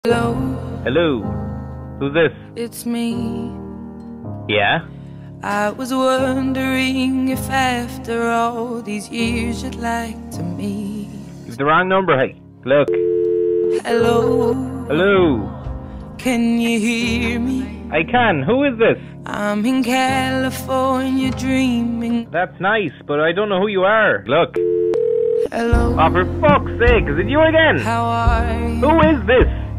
Hello, Hello. Who's this? it's me. Yeah? I was wondering if after all these years you'd like to meet. You've the wrong number, hey. Look. Hello, Hello. can you hear me? I can. Who is this? I'm in California dreaming. That's nice, but I don't know who you are. Look. Hello, Oh, for fuck's sake, is it you again? how are you? Who is this?